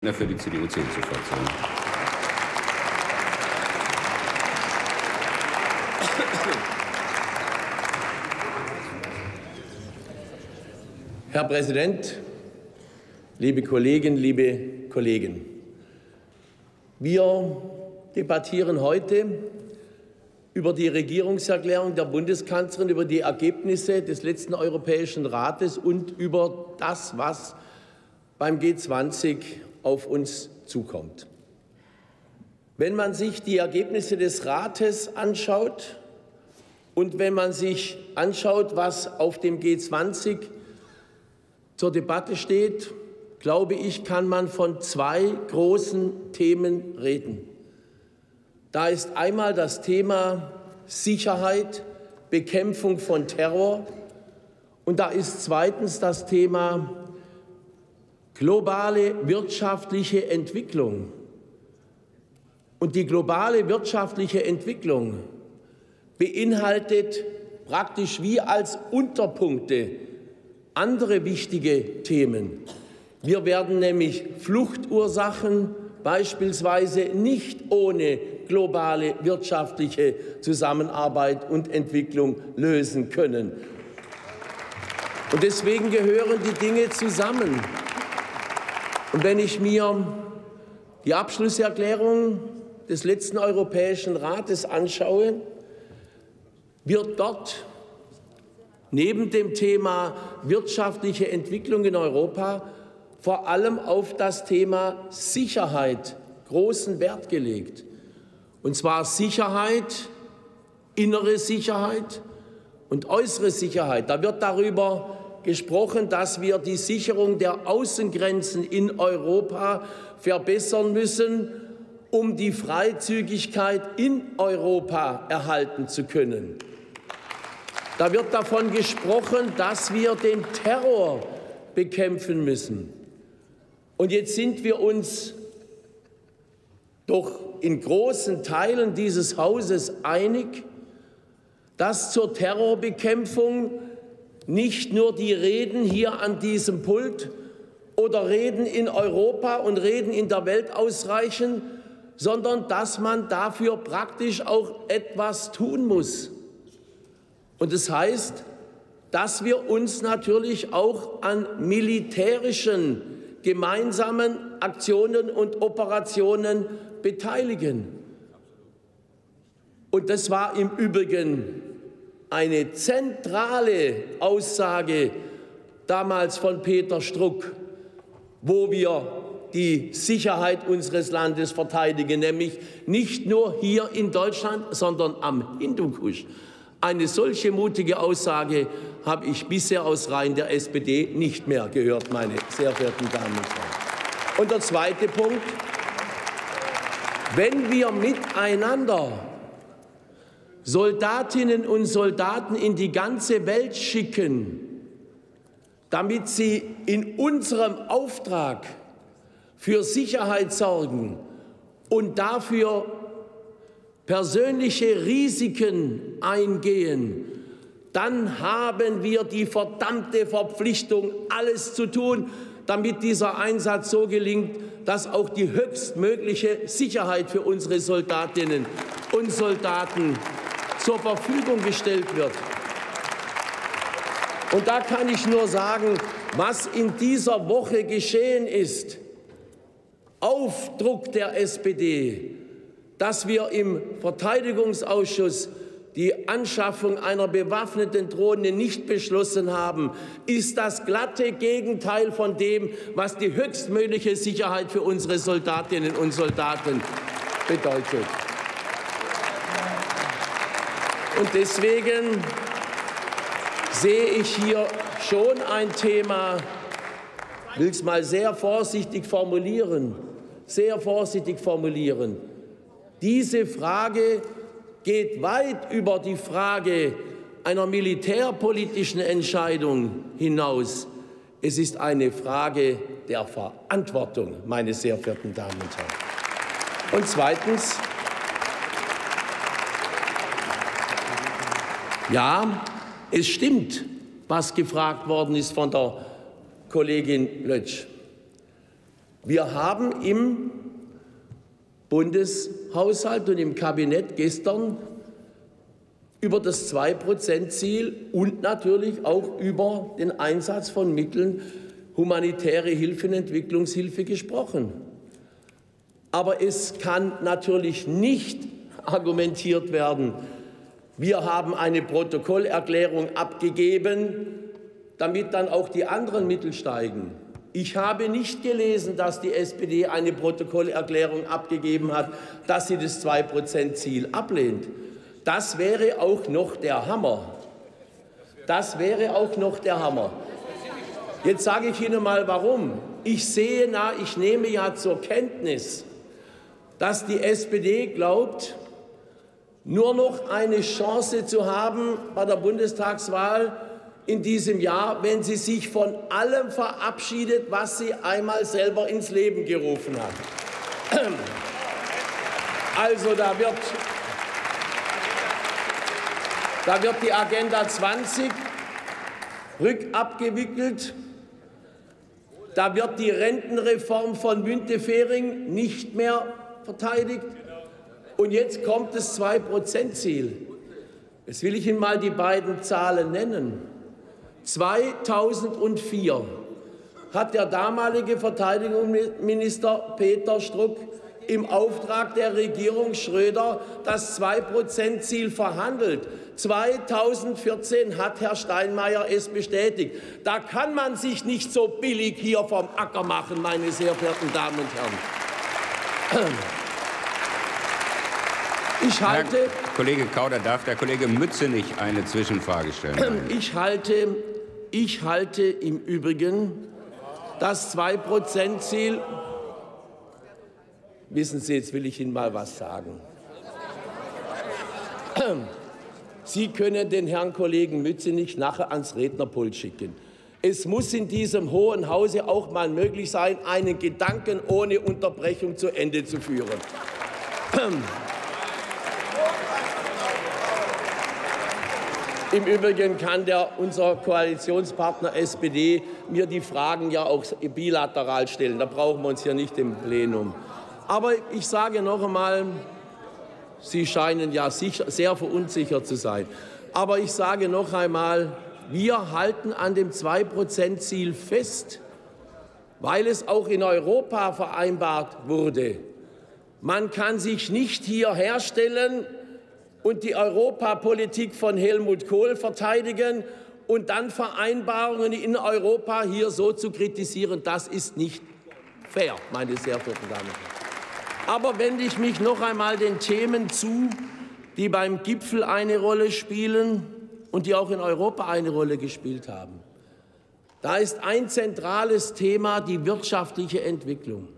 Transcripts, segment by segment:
Für die CDU-CSU-Fraktion. Herr Präsident, liebe Kolleginnen, liebe Kollegen! Wir debattieren heute über die Regierungserklärung der Bundeskanzlerin, über die Ergebnisse des letzten Europäischen Rates und über das, was beim G20 auf uns zukommt. Wenn man sich die Ergebnisse des Rates anschaut und wenn man sich anschaut, was auf dem G20 zur Debatte steht, glaube ich, kann man von zwei großen Themen reden. Da ist einmal das Thema Sicherheit, Bekämpfung von Terror, und da ist zweitens das Thema globale wirtschaftliche Entwicklung. Und die globale wirtschaftliche Entwicklung beinhaltet praktisch wie als Unterpunkte andere wichtige Themen. Wir werden nämlich Fluchtursachen beispielsweise nicht ohne globale wirtschaftliche Zusammenarbeit und Entwicklung lösen können. Und deswegen gehören die Dinge zusammen. Und wenn ich mir die Abschlusserklärung des letzten Europäischen Rates anschaue, wird dort neben dem Thema wirtschaftliche Entwicklung in Europa vor allem auf das Thema Sicherheit großen Wert gelegt. Und zwar Sicherheit, innere Sicherheit und äußere Sicherheit. Da wird darüber gesprochen, dass wir die Sicherung der Außengrenzen in Europa verbessern müssen, um die Freizügigkeit in Europa erhalten zu können. Da wird davon gesprochen, dass wir den Terror bekämpfen müssen. Und jetzt sind wir uns doch in großen Teilen dieses Hauses einig, dass zur Terrorbekämpfung nicht nur die Reden hier an diesem Pult oder Reden in Europa und Reden in der Welt ausreichen, sondern dass man dafür praktisch auch etwas tun muss. Und das heißt, dass wir uns natürlich auch an militärischen gemeinsamen Aktionen und Operationen beteiligen. Und das war im Übrigen eine zentrale Aussage damals von Peter Struck, wo wir die Sicherheit unseres Landes verteidigen, nämlich nicht nur hier in Deutschland, sondern am Hindukusch. Eine solche mutige Aussage habe ich bisher aus Reihen der SPD nicht mehr gehört, meine sehr verehrten Damen und Herren. Und der zweite Punkt: Wenn wir miteinander Soldatinnen und Soldaten in die ganze Welt schicken, damit sie in unserem Auftrag für Sicherheit sorgen und dafür persönliche Risiken eingehen, dann haben wir die verdammte Verpflichtung, alles zu tun, damit dieser Einsatz so gelingt, dass auch die höchstmögliche Sicherheit für unsere Soldatinnen und Soldaten zur Verfügung gestellt wird. Und da kann ich nur sagen, was in dieser Woche geschehen ist, auf Druck der SPD, dass wir im Verteidigungsausschuss die Anschaffung einer bewaffneten Drohne nicht beschlossen haben, ist das glatte Gegenteil von dem, was die höchstmögliche Sicherheit für unsere Soldatinnen und Soldaten bedeutet. Und deswegen sehe ich hier schon ein Thema, ich will es mal sehr vorsichtig formulieren, Diese Frage geht weit über die Frage einer militärpolitischen Entscheidung hinaus. Es ist eine Frage der Verantwortung, meine sehr verehrten Damen und Herren. Und zweitens, ja, es stimmt, was gefragt worden ist von der Kollegin Lötsch. Wir haben im Bundeshaushalt und im Kabinett gestern über das 2%-Ziel und natürlich auch über den Einsatz von Mitteln humanitäre Hilfe und Entwicklungshilfe gesprochen. Aber es kann natürlich nicht argumentiert werden, wir haben eine Protokollerklärung abgegeben, damit dann auch die anderen Mittel steigen. Ich habe nicht gelesen, dass die SPD eine Protokollerklärung abgegeben hat, dass sie das 2%-Ziel ablehnt. Das wäre auch noch der Hammer. Das wäre auch noch der Hammer. Jetzt sage ich Ihnen mal, warum. Ich nehme ja zur Kenntnis, dass die SPD glaubt, nur noch eine Chance zu haben bei der Bundestagswahl in diesem Jahr, wenn sie sich von allem verabschiedet, was sie einmal selber ins Leben gerufen hat. Also da wird die Agenda 20 rückabgewickelt. Da wird die Rentenreform von Müntefering nicht mehr verteidigt. Und jetzt kommt das 2%-Ziel. Jetzt will ich Ihnen mal die beiden Zahlen nennen. 2004 hat der damalige Verteidigungsminister Peter Struck im Auftrag der Regierung Schröder das 2%-Ziel verhandelt. 2014 hat Herr Steinmeier es bestätigt. Da kann man sich nicht so billig hier vom Acker machen, meine sehr verehrten Damen und Herren. Herr Kollege Kauder, darf der Kollege Mützenich eine Zwischenfrage stellen? Ich halte im Übrigen das 2%-Ziel. Wissen Sie, jetzt will ich Ihnen mal was sagen. Sie können den Herrn Kollegen Mützenich nachher ans Rednerpult schicken. Es muss in diesem Hohen Hause auch mal möglich sein, einen Gedanken ohne Unterbrechung zu Ende zu führen. Im Übrigen kann unser Koalitionspartner SPD mir die Fragen ja auch bilateral stellen. Da brauchen wir uns hier nicht im Plenum. Aber ich sage noch einmal, Sie scheinen ja sehr verunsichert zu sein. Aber ich sage noch einmal, wir halten an dem 2%-Ziel fest, weil es auch in Europa vereinbart wurde. Man kann sich nicht hier herstellen und die Europapolitik von Helmut Kohl verteidigen und dann Vereinbarungen in Europa hier so zu kritisieren. Das ist nicht fair, meine sehr verehrten Damen und Herren. Aber wende ich mich noch einmal den Themen zu, die beim Gipfel eine Rolle spielen und die auch in Europa eine Rolle gespielt haben. Da ist ein zentrales Thema die wirtschaftliche Entwicklung.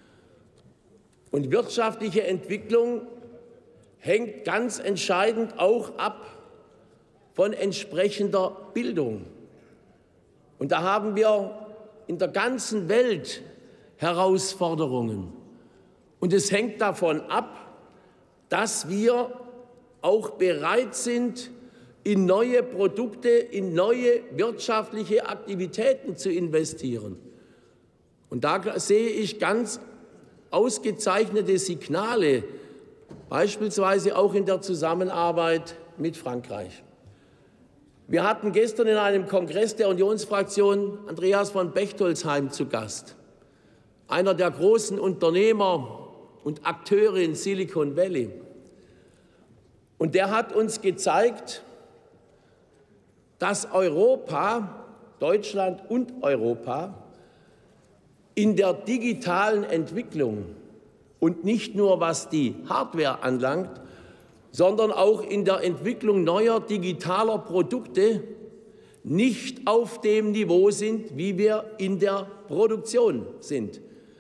Und wirtschaftliche Entwicklung hängt ganz entscheidend auch ab von entsprechender Bildung. Und da haben wir in der ganzen Welt Herausforderungen. Und es hängt davon ab, dass wir auch bereit sind, in neue Produkte, in neue wirtschaftliche Aktivitäten zu investieren. Und da sehe ich ganz ausgezeichnete Signale, beispielsweise auch in der Zusammenarbeit mit Frankreich. Wir hatten gestern in einem Kongress der Unionsfraktion Andreas von Bechtolsheim zu Gast, einer der großen Unternehmer und Akteure in Silicon Valley. Und der hat uns gezeigt, dass Europa, Deutschland und Europa in der digitalen Entwicklung und nicht nur was die Hardware anlangt, sondern auch in der Entwicklung neuer digitaler Produkte nicht auf dem Niveau sind, wie wir in der Produktion sind.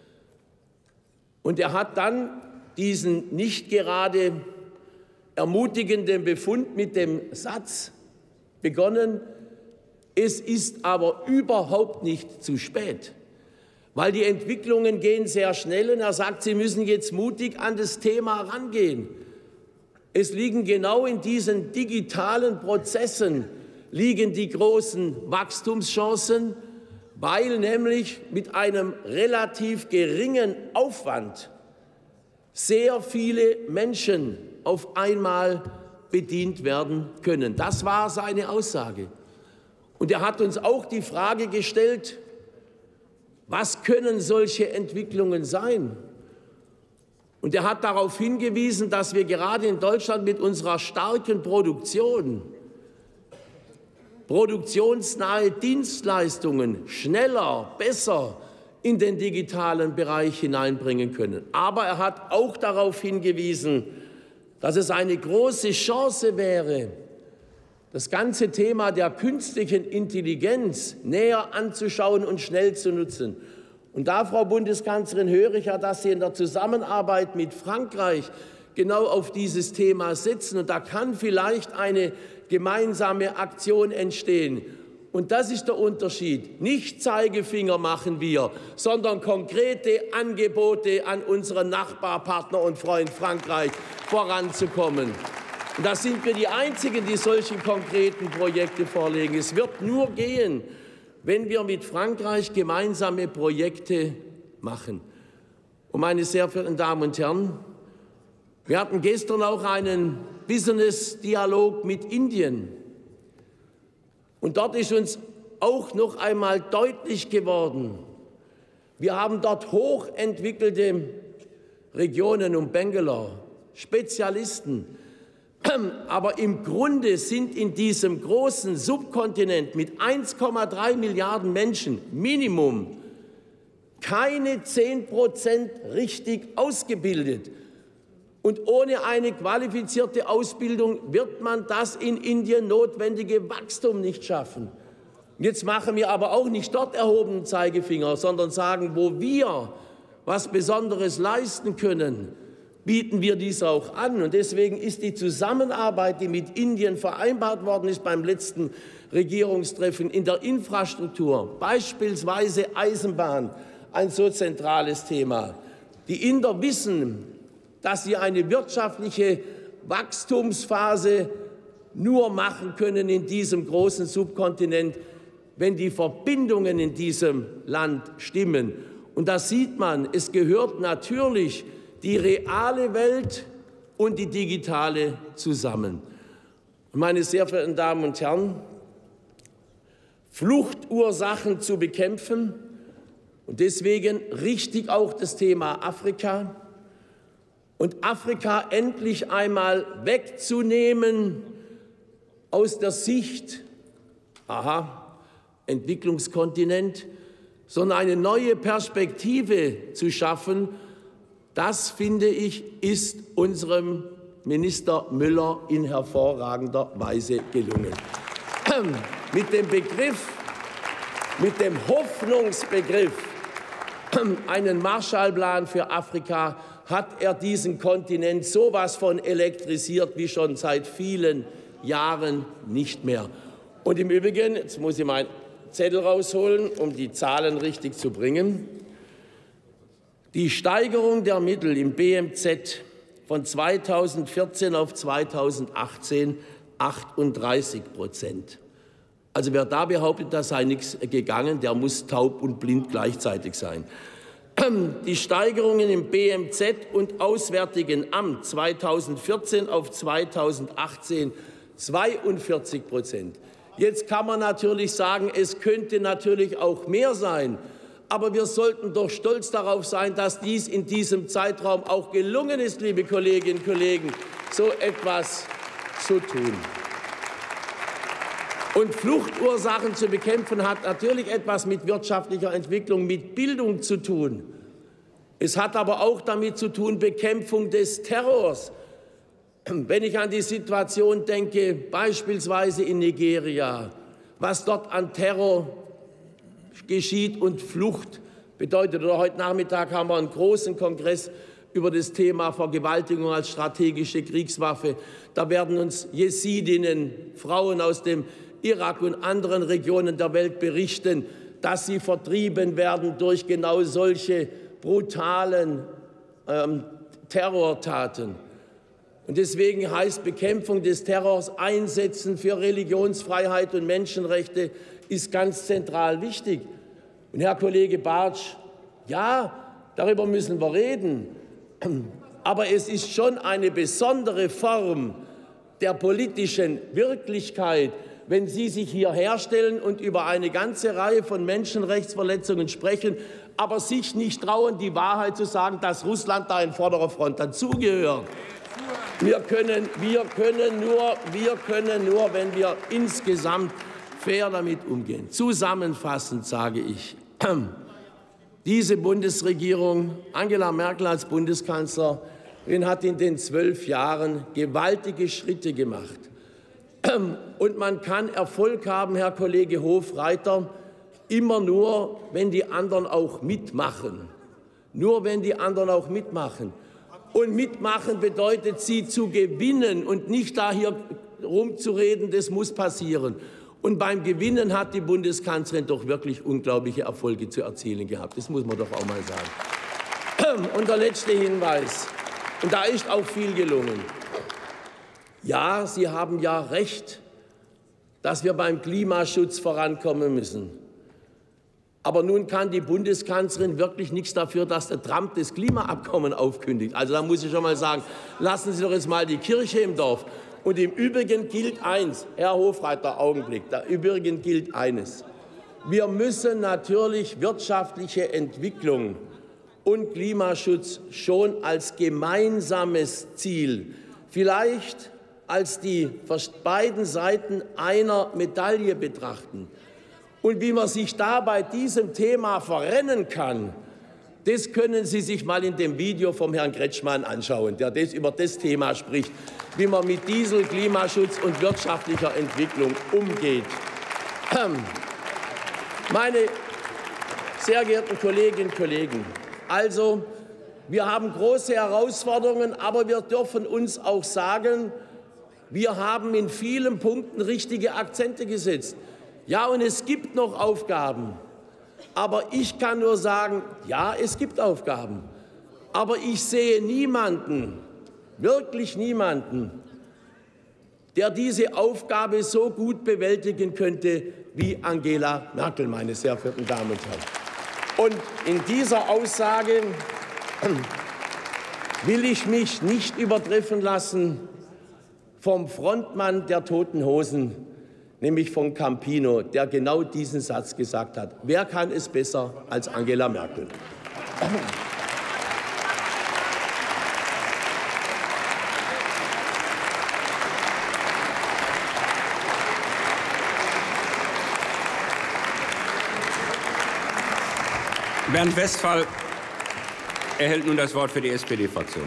Und er hat dann diesen nicht gerade ermutigenden Befund mit dem Satz begonnen: Es ist aber überhaupt nicht zu spät, weil die Entwicklungen gehen sehr schnell. Und er sagt, Sie müssen jetzt mutig an das Thema rangehen. Es liegen genau in diesen digitalen Prozessen liegen die großen Wachstumschancen, weil nämlich mit einem relativ geringen Aufwand sehr viele Menschen auf einmal bedient werden können. Das war seine Aussage. Und er hat uns auch die Frage gestellt, was können solche Entwicklungen sein? Und er hat darauf hingewiesen, dass wir gerade in Deutschland mit unserer starken Produktion produktionsnahe Dienstleistungen schneller, besser in den digitalen Bereich hineinbringen können. Aber er hat auch darauf hingewiesen, dass es eine große Chance wäre, das ganze Thema der künstlichen Intelligenz näher anzuschauen und schnell zu nutzen. Und da, Frau Bundeskanzlerin, höre ich ja, dass Sie in der Zusammenarbeit mit Frankreich genau auf dieses Thema setzen. Und da kann vielleicht eine gemeinsame Aktion entstehen. Und das ist der Unterschied. Nicht Zeigefinger machen wir, sondern konkrete Angebote an unseren Nachbarpartner und Freund Frankreich voranzukommen. Und da sind wir die Einzigen, die solche konkreten Projekte vorlegen. Es wird nur gehen, wenn wir mit Frankreich gemeinsame Projekte machen. Und meine sehr verehrten Damen und Herren, wir hatten gestern auch einen Business-Dialog mit Indien. Und dort ist uns auch noch einmal deutlich geworden, wir haben dort hochentwickelte Regionen um Bangalore, Spezialisten. Aber im Grunde sind in diesem großen Subkontinent mit 1,3 Milliarden Menschen Minimum keine 10% richtig ausgebildet. Und ohne eine qualifizierte Ausbildung wird man das in Indien notwendige Wachstum nicht schaffen. Jetzt machen wir aber auch nicht dort erhobenen Zeigefinger, sondern sagen, wo wir was Besonderes leisten können, bieten wir dies auch an. Und deswegen ist die Zusammenarbeit, die mit Indien vereinbart worden ist beim letzten Regierungstreffen in der Infrastruktur, beispielsweise Eisenbahn, ein so zentrales Thema. Die Inder wissen, dass sie eine wirtschaftliche Wachstumsphase nur machen können in diesem großen Subkontinent, wenn die Verbindungen in diesem Land stimmen. Und da sieht man, es gehört natürlich die reale Welt und die digitale zusammen. Meine sehr verehrten Damen und Herren, Fluchtursachen zu bekämpfen und deswegen richtig auch das Thema Afrika und Afrika endlich einmal wegzunehmen aus der Sicht, Entwicklungskontinent, sondern eine neue Perspektive zu schaffen. Das, finde ich, ist unserem Minister Müller in hervorragender Weise gelungen. Mit dem Hoffnungsbegriff, einen Marshallplan für Afrika, hat er diesen Kontinent sowas von elektrisiert wie schon seit vielen Jahren nicht mehr. Und im Übrigen, jetzt muss ich meinen Zettel rausholen, um die Zahlen richtig zu bringen. Die Steigerung der Mittel im BMZ von 2014 auf 2018 38%. Also wer da behauptet, da sei nichts gegangen, der muss taub und blind gleichzeitig sein. Die Steigerungen im BMZ und Auswärtigen Amt 2014 auf 2018 42%. Jetzt kann man natürlich sagen, es könnte natürlich auch mehr sein. Aber wir sollten doch stolz darauf sein, dass dies in diesem Zeitraum auch gelungen ist, liebe Kolleginnen und Kollegen, so etwas zu tun. Und Fluchtursachen zu bekämpfen hat natürlich etwas mit wirtschaftlicher Entwicklung, mit Bildung zu tun. Es hat aber auch damit zu tun, Bekämpfung des Terrors. Wenn ich an die Situation denke, beispielsweise in Nigeria, was dort an Terror geschieht und Flucht bedeutet. Oder heute Nachmittag haben wir einen großen Kongress über das Thema Vergewaltigung als strategische Kriegswaffe. Da werden uns Jesidinnen, Frauen aus dem Irak und anderen Regionen der Welt berichten, dass sie vertrieben werden durch genau solche brutalen Terrortaten. Und deswegen heißt Bekämpfung des Terrors, Einsetzen für Religionsfreiheit und Menschenrechte ist ganz zentral wichtig. Und Herr Kollege Bartsch, ja, darüber müssen wir reden. Aber es ist schon eine besondere Form der politischen Wirklichkeit, wenn Sie sich hier herstellen und über eine ganze Reihe von Menschenrechtsverletzungen sprechen, aber sich nicht trauen, die Wahrheit zu sagen, dass Russland da in vorderer Front dazugehört. Wir können nur, wenn wir insgesamt fair damit umgehen. Zusammenfassend sage ich, diese Bundesregierung, Angela Merkel als Bundeskanzlerin, hat in den 12 Jahren gewaltige Schritte gemacht. Und man kann Erfolg haben, Herr Kollege Hofreiter, immer nur, wenn die anderen auch mitmachen. Nur wenn die anderen auch mitmachen. Und mitmachen bedeutet, sie zu gewinnen und nicht da hier rumzureden, das muss passieren. Und beim Gewinnen hat die Bundeskanzlerin doch wirklich unglaubliche Erfolge zu erzielen gehabt. Das muss man doch auch mal sagen. Und der letzte Hinweis, und da ist auch viel gelungen. Ja, Sie haben ja recht, dass wir beim Klimaschutz vorankommen müssen. Aber nun kann die Bundeskanzlerin wirklich nichts dafür, dass der Trump das Klimaabkommen aufkündigt. Also da muss ich schon mal sagen, lassen Sie doch jetzt mal die Kirche im Dorf. Und im Übrigen gilt eins, Herr Hofreiter, Augenblick, im Übrigen gilt eines. Wir müssen natürlich wirtschaftliche Entwicklung und Klimaschutz schon als gemeinsames Ziel, vielleicht als die beiden Seiten einer Medaille betrachten. Und wie man sich da bei diesem Thema verrennen kann, das können Sie sich mal in dem Video vom Herrn Kretschmann anschauen, der über das Thema spricht, wie man mit Diesel, Klimaschutz und wirtschaftlicher Entwicklung umgeht. Meine sehr geehrten Kolleginnen und Kollegen, also wir haben große Herausforderungen, aber wir dürfen uns auch sagen, wir haben in vielen Punkten richtige Akzente gesetzt. Ja, und es gibt noch Aufgaben. Aber ich kann nur sagen, ja, es gibt Aufgaben. Aber ich sehe niemanden, wirklich niemanden, der diese Aufgabe so gut bewältigen könnte wie Angela Merkel, meine sehr verehrten Damen und Herren. Und in dieser Aussage will ich mich nicht übertreffen lassen vom Frontmann der Toten Hosen, nämlich von Campino, der genau diesen Satz gesagt hat. Wer kann es besser als Angela Merkel? Bernd Westphal erhält nun das Wort für die SPD-Fraktion.